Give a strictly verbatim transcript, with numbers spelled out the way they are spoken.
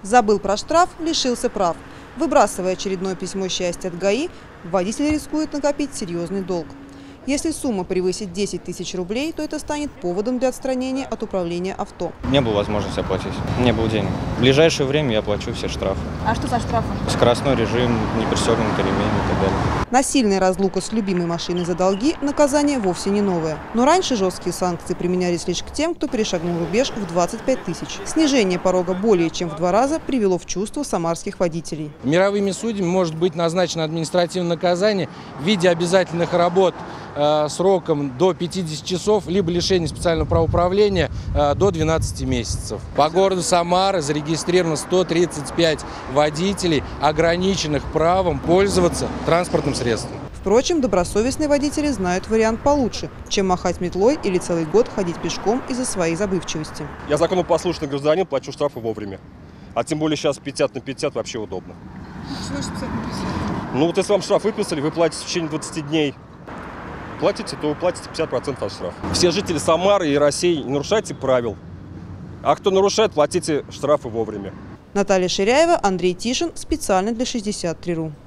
Забыл про штраф, лишился прав. Выбрасывая очередное письмо счастья от ГАИ, водитель рискует накопить серьезный долг. Если сумма превысит десять тысяч рублей, то это станет поводом для отстранения от управления авто. Не было возможности оплатить, не было денег. В ближайшее время я оплачу все штрафы. А что за штрафы? Скоростной режим, непристегнутый ремень и так далее. Насильная разлука с любимой машиной за долги – наказание вовсе не новое. Но раньше жесткие санкции применялись лишь к тем, кто перешагнул рубеж в двадцать пять тысяч. Снижение порога более чем в два раза привело в чувство самарских водителей. Мировыми судьями может быть назначено административное наказание в виде обязательных работ э, сроком до пятидесяти часов, либо лишения специального правоуправления э, до двенадцати месяцев. По городу Самара зарегистрировано сто тридцать пять водителей, ограниченных правом пользоваться транспортным средством. Впрочем, добросовестные водители знают вариант получше, чем махать метлой или целый год ходить пешком из-за своей забывчивости. Я законопослушный гражданин, плачу штрафы вовремя. А тем более сейчас пятьдесят на пятьдесят вообще удобно. Ну вот если вам штраф выписали, вы платите в течение двадцати дней. Платите, то вы платите пятьдесят процентов от штрафа. Все жители Самары и России, не нарушайте правил. А кто нарушает, платите штрафы вовремя. Наталья Ширяева, Андрей Тишин. Специально для шестьдесят три точка ру.